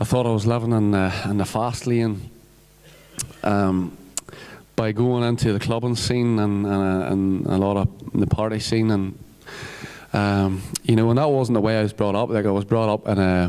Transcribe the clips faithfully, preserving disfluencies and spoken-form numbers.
thought I was living in the, in the fast lane um, by going into the clubbing scene and, and, and a lot of the party scene, and um, you know, and that wasn't the way I was brought up. Like, I was brought up in a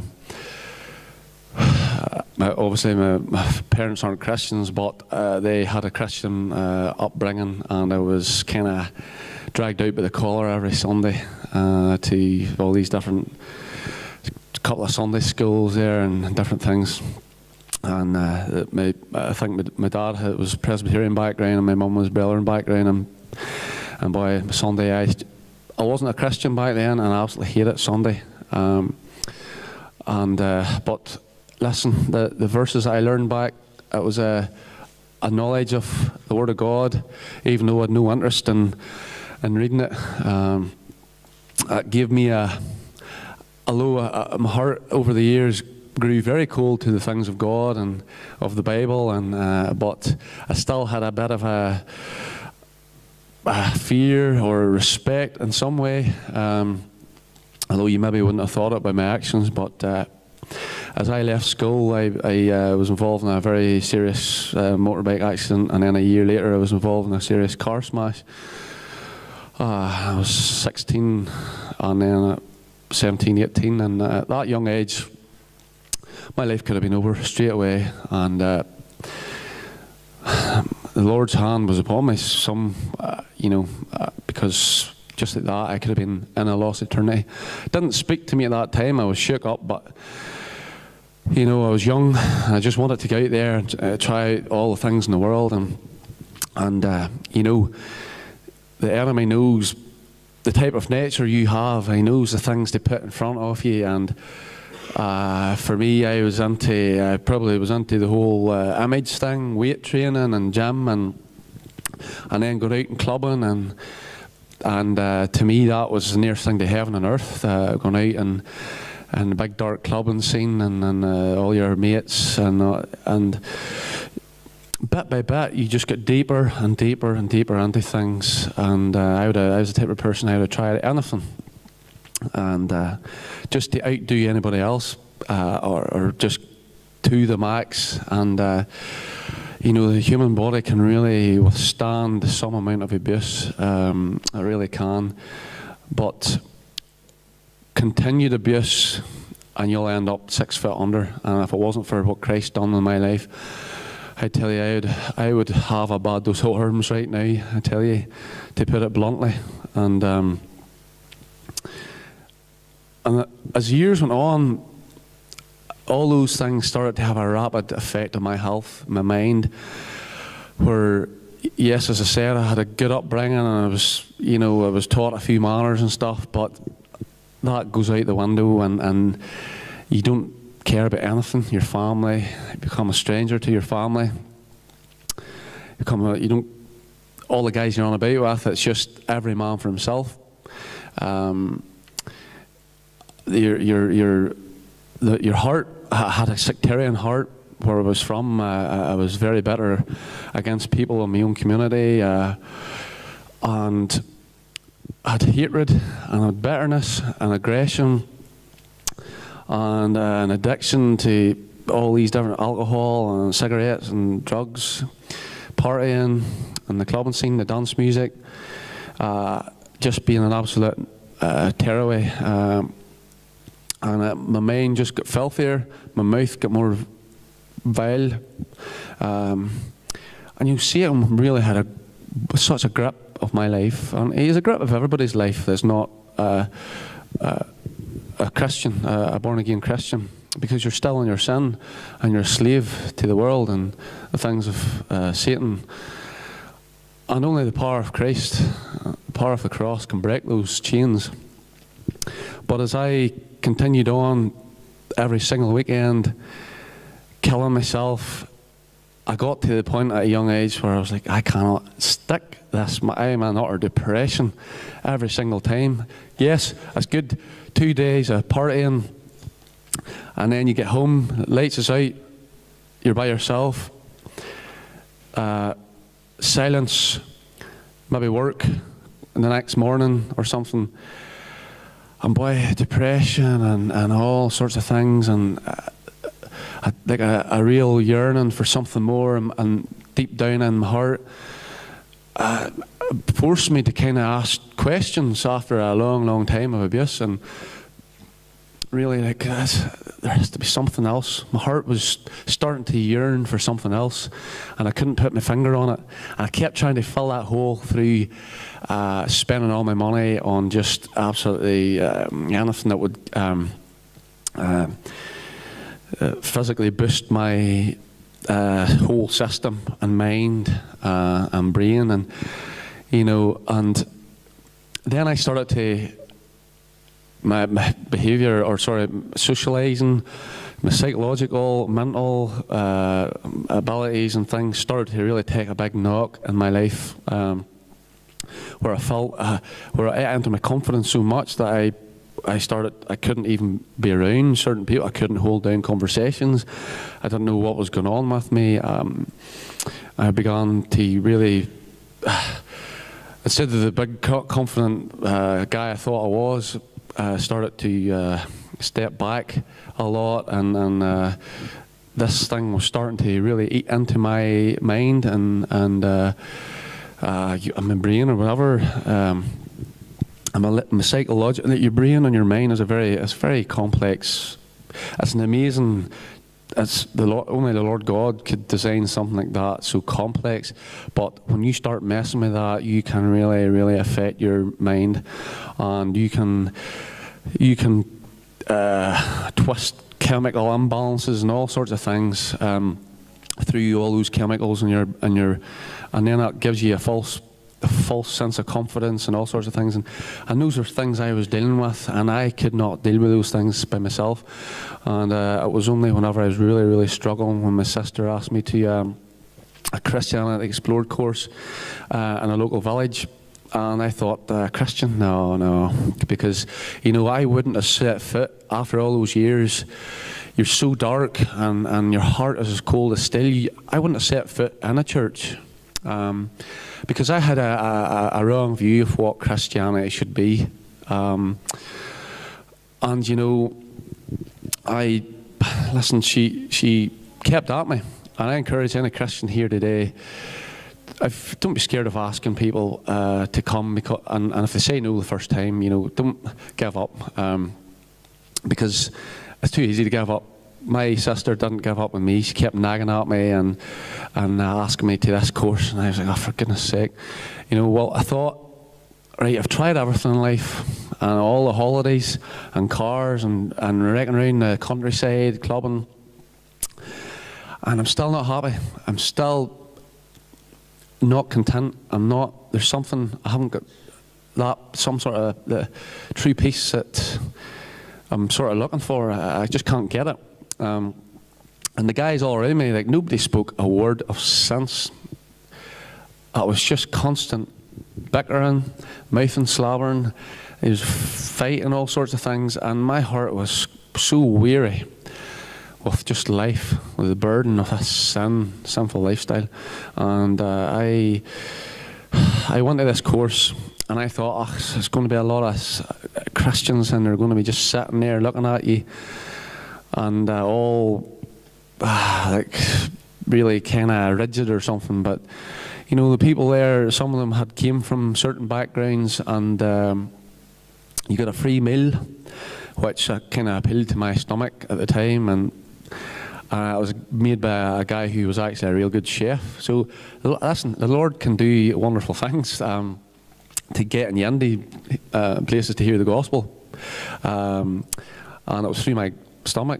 my, obviously my, my parents aren't Christians, but uh, they had a Christian uh, upbringing, and I was kind of dragged out by the collar every Sunday uh, to all these different, couple of Sunday schools there and different things. And uh, my, I think my, my dad had, was Presbyterian background, and my mum was Brethren background, and, and by Sunday I, I wasn't a Christian back then, and I absolutely hated Sunday. Um, and uh, but listen, the, the verses I learned back, it was a, a knowledge of the Word of God, even though I had no interest in, in reading it. Um, it gave me a, although uh, my heart over the years grew very cold to the things of God and of the Bible, and uh, but I still had a bit of a, a fear or respect in some way, um, although you maybe wouldn't have thought it by my actions. But uh, as I left school, I, I uh, was involved in a very serious uh, motorbike accident, and then a year later I was involved in a serious car smash. Uh, I was sixteen, and then uh, seventeen, eighteen, and uh, at that young age, my life could have been over straight away, and uh, the Lord's hand was upon me. Some, uh, you know, uh, because just like that, I could have been in a lost eternity. It didn't speak to me at that time. I was shook up, but you know, I was young. I just wanted to go out there and uh, try out all the things in the world, and and uh, you know, the enemy knows the type of nature you have. He knows the things to put in front of you, and uh, for me, I was into, I probably was into the whole uh, image thing, weight training and gym, and and then go out and clubbing, and and uh, to me that was the nearest thing to heaven on earth. Uh, going out and and the big dark clubbing scene, and, and uh, all your mates, and uh, and bit by bit you just get deeper and deeper and deeper into things. And uh, I, would, uh, I was the type of person I would try anything, and uh, just to outdo anybody else, uh, or, or just to the max. And uh, you know, the human body can really withstand some amount of abuse. Um, it really can, but continued abuse and you'll end up six foot under. And if it wasn't for what Christ done in my life, I tell you, I would, I would have a bad dose of worms right now, I tell you, to put it bluntly. And, um, and as years went on, all those things started to have a rapid effect on my health, my mind, where, yes, as I said, I had a good upbringing, and I was, you know, I was taught a few manners and stuff, but that goes out the window, and, and you don't care about anything. Your family, you become a stranger to your family. You become a, you don't, all the guys you're on about with, it's just every man for himself. Um, your your your the, your heart, I had a sectarian heart where I was from. Uh, I was very bitter against people in my own community, uh, and I had hatred, and I had bitterness and aggression, and uh, an addiction to all these different alcohol and cigarettes and drugs, partying, and the clubbing scene, the dance music, uh, just being an absolute uh, tearaway. Um, and uh, my mind just got filthier, my mouth got more vile, um, and you see him really had a, such a grip of my life, and he has a grip of everybody's life that's not uh, uh, a Christian, uh, a born-again Christian, because you're still in your sin, and you're a slave to the world and the things of uh, Satan. And only the power of Christ, uh, the power of the cross, can break those chains. But as I continued on every single weekend, killing myself, I got to the point at a young age where I was like, I cannot stick this. I am in utter depression every single time. Yes, it's good, two days of partying, and then you get home, lights is out, you're by yourself, uh, silence, maybe work the next morning or something, and boy, depression and, and all sorts of things. And uh, a like a, a real yearning for something more, and, and deep down in my heart, uh, forced me to kind of ask questions after a long, long time of abuse, and really like there has to be something else. My heart was starting to yearn for something else, and I couldn't put my finger on it. And I kept trying to fill that hole through uh, spending all my money on just absolutely um, anything that would um, uh, uh, physically boost my uh, whole system and mind uh, and brain, and you know. And then I started to. My, my behaviour, or sorry, socialising, my psychological, mental uh, abilities and things started to really take a big knock in my life, um, where I felt, uh, where I entered my confidence so much that I, I started, I couldn't even be around certain people. I couldn't hold down conversations. I didn't know what was going on with me. Um, I began to really, uh, instead of the big confident uh, guy I thought I was, Uh, started to uh, step back a lot, and, and uh, this thing was starting to really eat into my mind and and uh, uh, my brain or whatever. Um, and my, my psychological, your brain and your mind is a very, it's very complex. It's an amazing. It's the Lord, only the Lord God could design something like that, so complex. But when you start messing with that, you can really, really affect your mind, and you can, you can uh, twist chemical imbalances and all sorts of things um, through all those chemicals in your, in your, and then that gives you a false. A false sense of confidence and all sorts of things, and, and those are things I was dealing with, and I could not deal with those things by myself. And uh, it was only whenever I was really, really struggling when my sister asked me to um, a Christianity Explored course uh, in a local village, and I thought, uh, Christian, no, no, because you know I wouldn't have set foot after all those years. You're so dark, and and your heart is as cold as steel. I wouldn't have set foot in a church. Um, because I had a, a, a wrong view of what Christianity should be. Um, and, you know, I, listen, she, she kept at me. And I encourage any Christian here today, I've, don't be scared of asking people uh, to come, because, and, and if they say no the first time, you know, don't give up. Um, because it's too easy to give up. My sister didn't give up on me. She kept nagging at me and and uh, asking me to this course, and I was like, oh, for goodness sake. You know, well, I thought, right, I've tried everything in life, and all the holidays, and cars, and, and wrecking around the countryside, clubbing, and I'm still not happy. I'm still not content. I'm not, there's something, I haven't got that, some sort of the true peace that I'm sort of looking for. I, I just can't get it. Um, and the guys all around me, like, nobody spoke a word of sense. It was just constant bickering, mouthing, slabbering. He was fighting all sorts of things, and my heart was so weary with just life, with the burden of this sin, sinful lifestyle. And uh, I, I went to this course, and I thought, oh, there's going to be a lot of Christians, and they're going to be just sitting there looking at you. And uh, all uh, like really kind of rigid or something, but you know, the people there, some of them had came from certain backgrounds, and um, you got a free meal, which uh, kind of appealed to my stomach at the time, and uh, it was made by a guy who was actually a real good chef. So listen, the Lord can do wonderful things um, to get in the indie uh, places to hear the gospel, um, and it was through my stomach.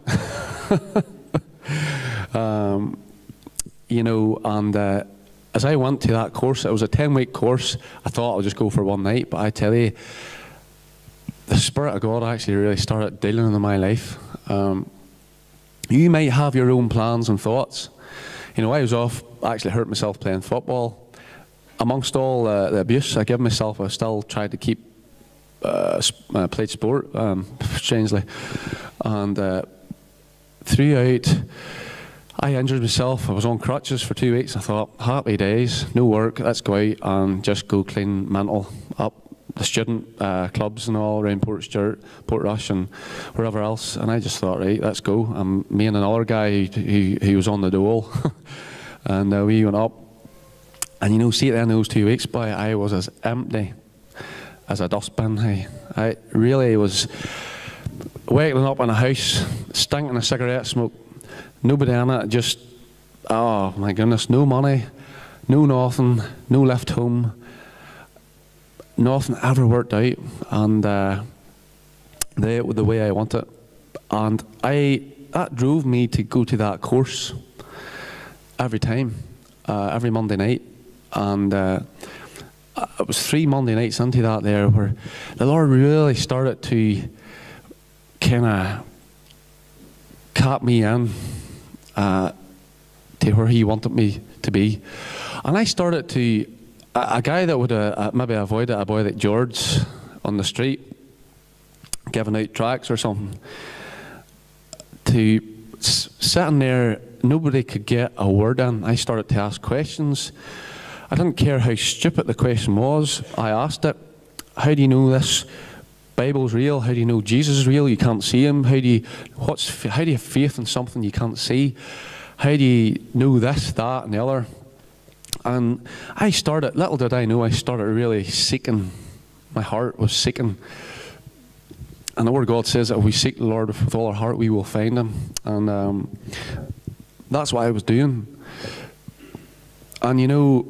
um, you know, and uh, as I went to that course, it was a ten week course. I thought I'll just go for one night, but I tell you, the Spirit of God actually really started dealing in my life. Um, you might have your own plans and thoughts. You know, I was off, I actually hurt myself playing football. Amongst all uh, the abuse I gave myself, I still tried to keep Uh, uh, played sport, um, strangely, and uh, throughout, I injured myself. I was on crutches for two weeks. I thought, happy days, no work, let's go out and just go clean mental up, the student uh, clubs and all around Portstewart, Portrush and wherever else. And I just thought, right, let's go. Um, me and another guy who, who was on the dole. And uh, we went up. And you know, see at the end of those two weeks, boy, I was as empty as a dustbin. I, I really was waking up in a house, stinking of cigarette smoke, nobody in it, just, oh my goodness, no money, no nothing, no left home, nothing ever worked out, and uh, the, the way I want it. And I, that drove me to go to that course every time, uh, every Monday night. And uh, it was three Monday nights into that there where the Lord really started to kind of cap me in uh, to where He wanted me to be. And I started to, a, a guy that would uh, maybe avoid it, a boy like George on the street, giving out tracts or something, to s sitting there, nobody could get a word in. I started to ask questions. I didn't care how stupid the question was. I asked it. How do you know this Bible's real? How do you know Jesus is real? You can't see Him. How do you, what's, how do you have faith in something you can't see? How do you know this, that, and the other? And I started, little did I know, I started really seeking. My heart was seeking. And the Word of God says that if we seek the Lord with all our heart, we will find Him. And um, that's what I was doing. And you know,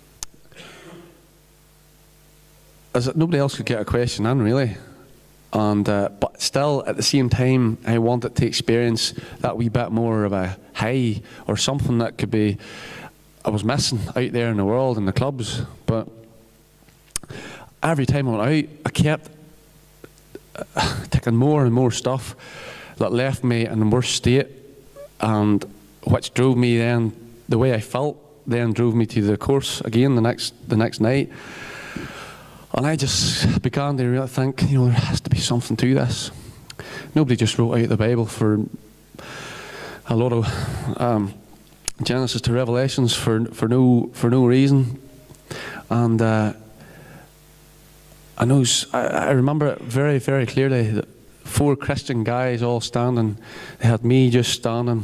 as that nobody else could get a question in, really. And uh, but still, at the same time, I wanted to experience that wee bit more of a high or something that could be, I was missing out there in the world, in the clubs. But every time I went out, I kept uh, taking more and more stuff that left me in a worse state, and which drove me then, the way I felt then drove me to the course again the next, the next night. And I just began to really think, you know, there has to be something to this. Nobody just wrote out the Bible for a lot of um, Genesis to Revelations for for no for no reason. And uh, I know I, I remember it very very clearly. That four Christian guys all standing. They had me just standing,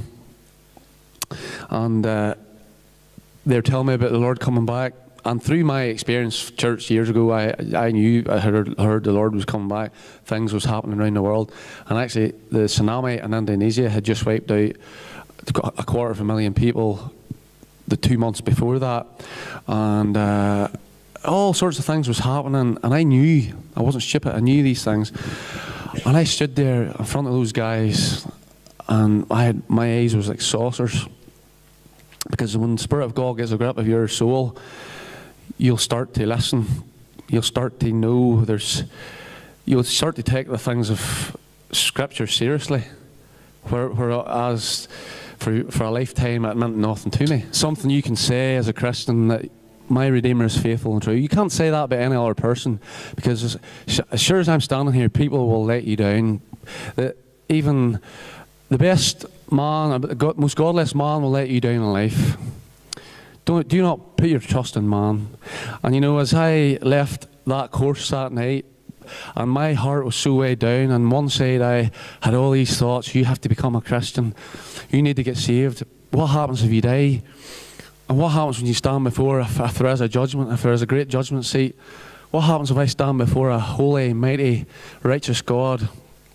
and uh, they were telling me about the Lord coming back. And through my experience, church years ago, I I knew, I heard, heard the Lord was coming back. Things was happening around the world. And actually, the tsunami in Indonesia had just wiped out a quarter of a million people the two months before that. And uh, all sorts of things was happening. And I knew, I wasn't stupid, I knew these things. And I stood there in front of those guys, and I had, my eyes was like saucers. Because when the Spirit of God gets a grip of your soul, you'll start to listen. You'll start to know there's, you'll start to take the things of Scripture seriously. Where, whereas for, for a lifetime it meant nothing to me. Something you can say as a Christian, that my Redeemer is faithful and true. You can't say that about any other person, because as, as sure as I'm standing here, people will let you down. That even the best man, the most godless man will let you down in life. Don't, do not put your trust in man. And you know, as I left that course that night, and my heart was so way down, and one side I had all these thoughts, you have to become a Christian, you need to get saved. What happens if you die? And what happens when you stand before, if, if there is a judgment, if there is a great judgment seat? What happens if I stand before a holy, mighty, righteous God?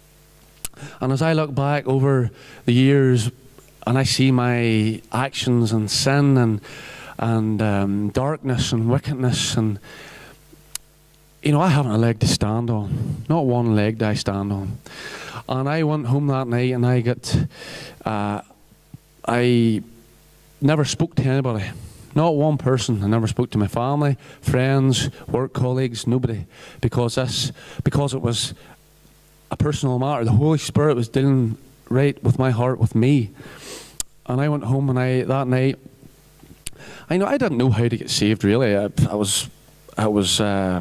And as I look back over the years, and I see my actions and sin and and um, darkness and wickedness, and you know, I haven't a leg to stand on. Not one leg do I stand on. And I went home that night, and I got, uh, I never spoke to anybody. Not one person. I never spoke to my family, friends, work colleagues, nobody, because this, because it was a personal matter. The Holy Spirit was dealing right with my heart, with me. And I went home, and I that night, I know I didn't know how to get saved. Really, I, I was, I was, uh,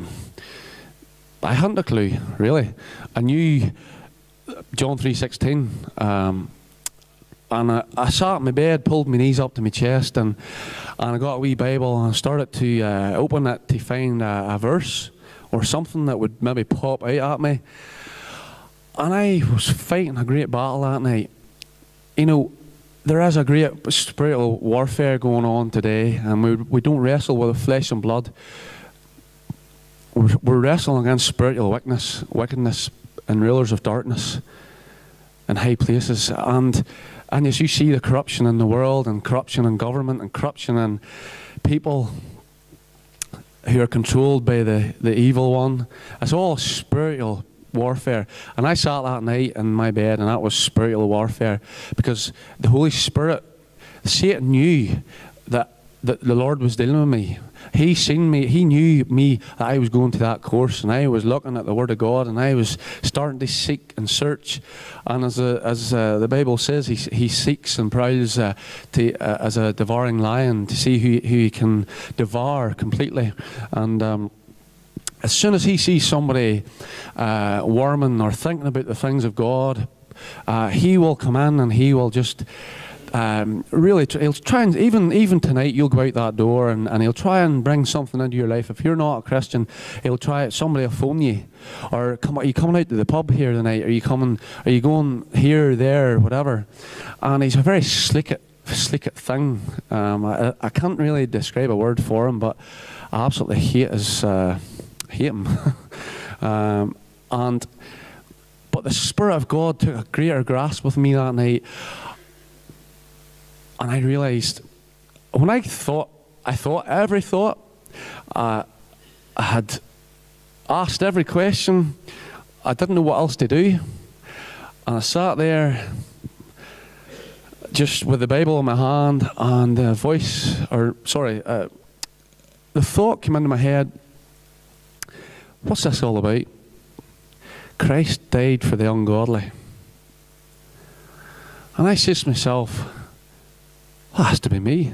I hadn't a clue. Really, I knew John three sixteen, um, and I, I sat in my bed, pulled my knees up to my chest, and and I got a wee Bible, and I started to uh, open it to find a, a verse or or something that would maybe pop out at me. And I was fighting a great battle that night. You know, there is a great spiritual warfare going on today, and we, we don't wrestle with flesh and blood. We're, we're wrestling against spiritual wickedness, wickedness and rulers of darkness in high places. And, and as you see the corruption in the world, and corruption in government, and corruption in people who are controlled by the, the evil one, it's all spiritual warfare. And I sat that night in my bed, and that was spiritual warfare, because the Holy Spirit, Satan knew that, that the Lord was dealing with me. He seen me, he knew me, that I was going to that course, and I was looking at the Word of God, and I was starting to seek and search. And as, a, as uh, the Bible says, he, he seeks and prowls uh, to, uh, as a devouring lion, to see who, who he can devour completely. And um, as soon as he sees somebody uh, worming or thinking about the things of God, uh, he will come in and he will just um, really, tr he'll try and, even, even tonight, you'll go out that door and, and he'll try and bring something into your life. If you're not a Christian, he'll try, somebody will phone you. Or, come, are you coming out to the pub here tonight? Are you coming, are you going here, there, whatever? And he's a very slick, slick thing. Um, I, I can't really describe a word for him, but I absolutely hate his... Uh, hate him. um, and but the Spirit of God took a greater grasp with me that night, and I realized, when I thought I thought every thought, uh, I had asked every question, I didn't know what else to do, and I sat there just with the Bible in my hand, and the voice, or sorry, uh, the thought came into my head, what's this all about? Christ died for the ungodly. And I said to myself, that has to be me.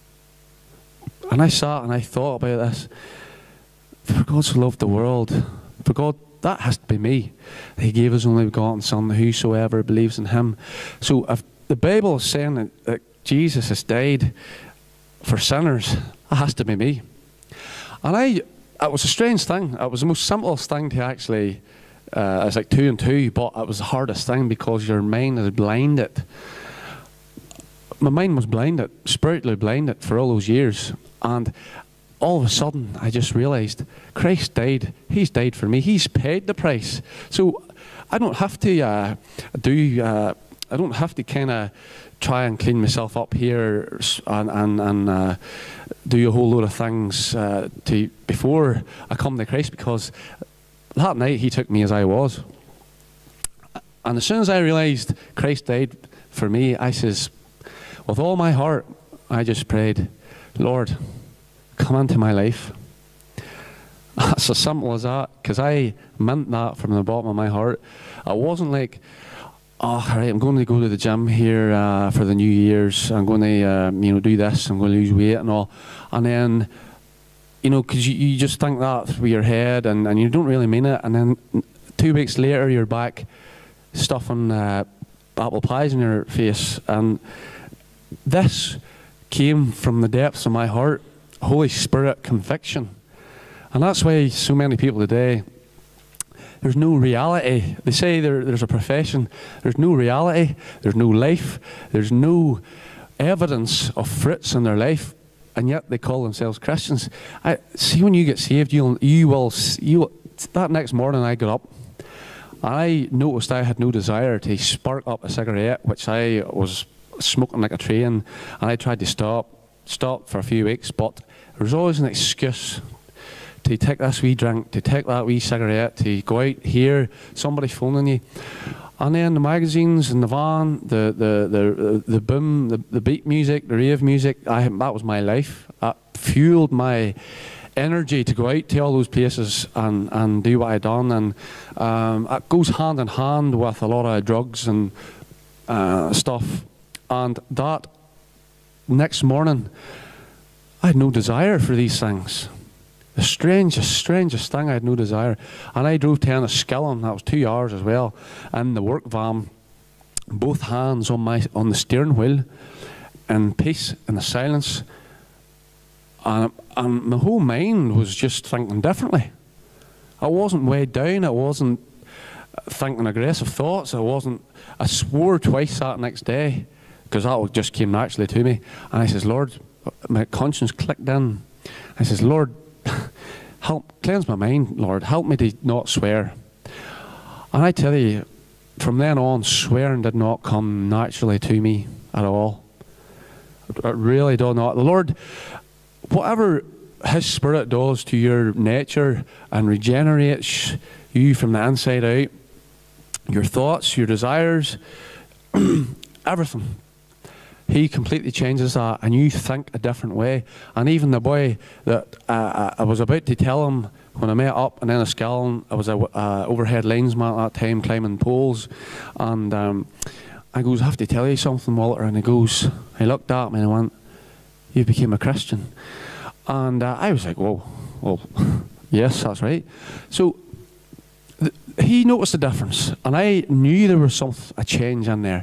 And I sat and I thought about this. For God so loved the world, for God, that has to be me. He gave his only begotten Son, whosoever believes in him. So if the Bible is saying that, that Jesus has died for sinners, that has to be me. And I, it was a strange thing. It was the most simplest thing to actually, uh, it's like two and two, but it was the hardest thing because your mind is blinded. My mind was blinded, spiritually blinded for all those years. And all of a sudden, I just realized Christ died. He's died for me. He's paid the price. So I don't have to uh, do, uh, I don't have to kind of try and clean myself up here and, and, and uh, do a whole load of things uh, to before I come to Christ, because that night he took me as I was. And as soon as I realized Christ died for me, I says, with all my heart, I just prayed, Lord, come into my life. That's as simple as that, because I meant that from the bottom of my heart. I wasn't like, oh, all right, I'm going to go to the gym here uh, for the New Year's. I'm going to, uh, you know, do this. I'm going to lose weight and all. And then, you know, because you, you just think that through your head, and, and you don't really mean it. And then two weeks later, you're back stuffing uh, apple pies in your face. And this came from the depths of my heart, Holy Spirit conviction. And that's why so many people today, there's no reality. They say there, there's a profession. There's no reality. There's no life. There's no evidence of fruits in their life, and yet they call themselves Christians. I see, when you get saved, you'll, you will, you will, that next morning I got up, and I noticed I had no desire to spark up a cigarette, which I was smoking like a train, and I tried to stop, stop for a few weeks, but there was always an excuse to take this wee drink, to take that wee cigarette, to go out here, somebody phoning you. And then the magazines and the van, the the the the boom, the, the beat music, the rave music, I, that was my life. That fueled my energy to go out to all those places and, and do what I done. And um, it goes hand in hand with a lot of drugs and uh, stuff. And that next morning, I had no desire for these things. The strangest, strangest thing, I had no desire. And I drove to Enniskillen, that was two hours as well, in the work van, both hands on my on the steering wheel, in peace, in the silence. And, and my whole mind was just thinking differently. I wasn't weighed down. I wasn't thinking aggressive thoughts. I wasn't, I swore twice that next day, because that just came naturally to me. And I says, Lord, my conscience clicked in. I says, Lord, help, cleanse my mind, Lord. Help me to not swear. And I tell you, from then on, swearing did not come naturally to me at all. It really did not. The Lord, whatever His Spirit does to your nature and regenerates you from the inside out, your thoughts, your desires, everything, He completely changes that, and you think a different way. And even the boy that uh, I was about to tell him when I met up in Enniskillen, I was a uh, overhead linesman at that time, climbing poles, and um, I goes, I have to tell you something, Walter. And he goes, he looked at me and went, you became a Christian. And uh, I was like, whoa, well, yes, that's right. So th he noticed the difference, and I knew there was some a change in there.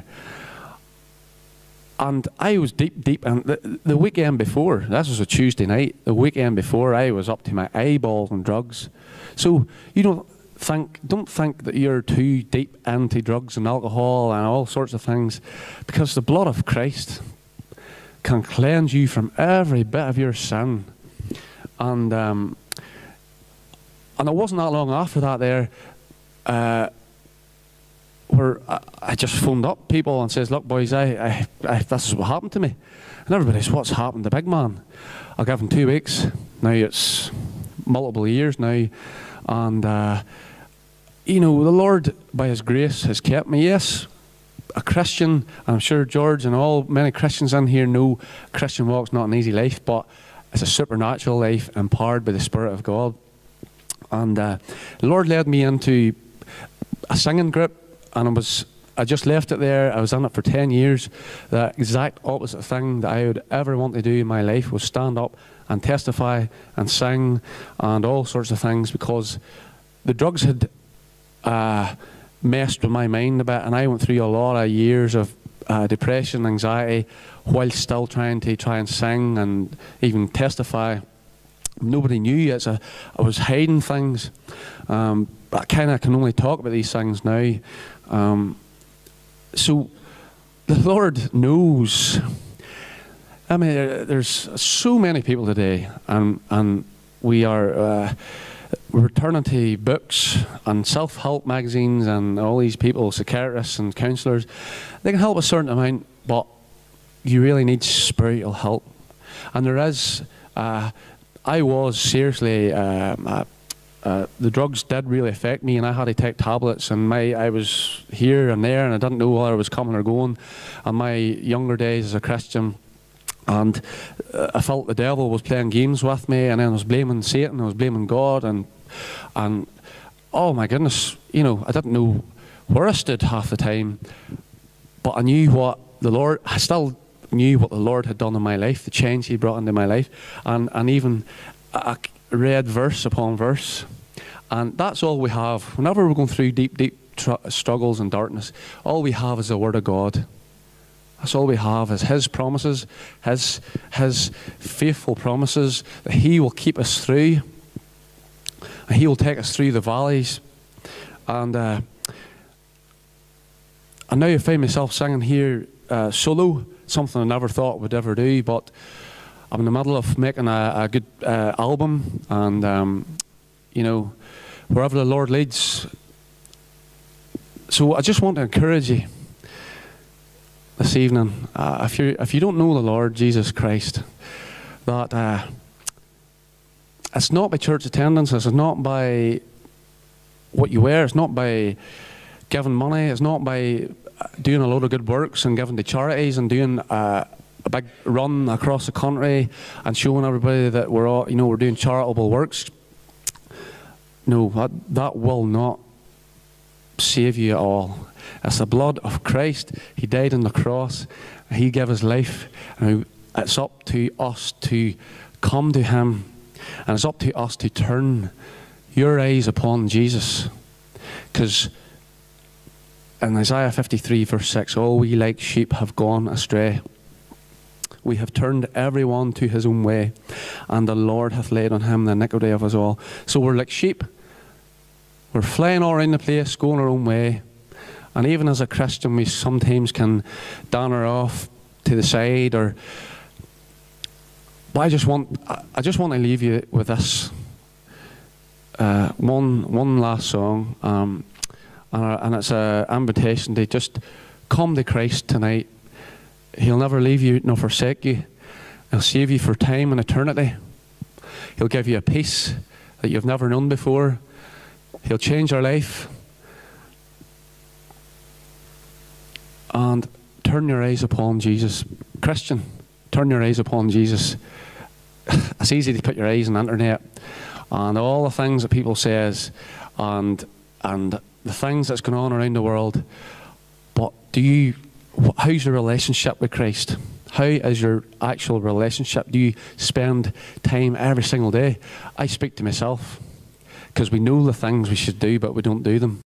And I was deep, deep, and the, the weekend before, this was a Tuesday night, the weekend before, I was up to my eyeballs on drugs. So you don't think, don't think that you're too deep into drugs and alcohol and all sorts of things, because the blood of Christ can cleanse you from every bit of your sin. And um, and it wasn't that long after that there, uh, where I, I just phoned up people and says, look boys, I, I, I, this is what happened to me. And everybody says, what's happened to big man? I'll give him two weeks. Now it's multiple years now. And, uh, you know, the Lord, by His grace, has kept me. Yes, a Christian, I'm sure George and all, many Christians in here know Christian walk's not an easy life, but it's a supernatural life empowered by the Spirit of God. And uh, the Lord led me into a singing group, and I was I just left it there. I was in it for ten years. The exact opposite thing that I would ever want to do in my life was stand up and testify and sing and all sorts of things, because the drugs had uh, messed with my mind a bit, and I went through a lot of years of uh, depression, anxiety, while still trying to try and sing and even testify. Nobody knew. It's a, I was hiding things. Um, I kind of can only talk about these things now. Um, so the Lord knows. I mean, there's so many people today, and and we are uh, we're turning to books and self-help magazines and all these people, psychiatrists and counsellors. They can help a certain amount, but you really need spiritual help. And there is. Uh, I was seriously. Uh, uh, Uh, the drugs did really affect me, and I had to take tablets, and my I was here and there, and I didn't know whether I was coming or going. And my younger days as a Christian, and uh, I felt the devil was playing games with me, and then I was blaming Satan, I was blaming God, and and oh my goodness, you know, I didn't know where I stood half the time, but I knew what the Lord, I still knew what the Lord had done in my life, the change He brought into my life, and and even I read verse upon verse. And that's all we have. Whenever we're going through deep, deep tr struggles and darkness, all we have is the Word of God. That's all we have is His promises, His, His faithful promises that He will keep us through. And He will take us through the valleys. And, uh, and now I find myself singing here uh, solo, something I never thought would ever do, but I'm in the middle of making a, a good uh, album, and um, you know, wherever the Lord leads. So I just want to encourage you this evening, uh, if you if you don't know the Lord Jesus Christ, that uh, it's not by church attendance, it's not by what you wear, it's not by giving money, it's not by doing a load of good works and giving to charities and doing uh, a big run across the country and showing everybody that we're all, you know, we're doing charitable works. No, that, that will not save you at all. It's the blood of Christ. He died on the cross. He gave His life. And it's up to us to come to Him. And it's up to us to turn your eyes upon Jesus. Because in Isaiah fifty-three verse six, all we like sheep have gone astray. We have turned everyone to his own way, and the Lord hath laid on Him the iniquity of us all. So we're like sheep. We're flying all around the place, going our own way. And even as a Christian, we sometimes can down her off to the side. Or, but I just want, I just want to leave you with this uh, one, one last song, um, and, and it's an invitation to just come to Christ tonight. He'll never leave you nor forsake you. He'll save you for time and eternity. He'll give you a peace that you've never known before. He'll change your life. And turn your eyes upon Jesus. Christian, turn your eyes upon Jesus. It's easy to put your eyes on the internet and all the things that people says and and the things that's going on around the world. But do you, how's your relationship with Christ? How is your actual relationship? Do you spend time every single day? I speak to myself, because we know the things we should do, but we don't do them.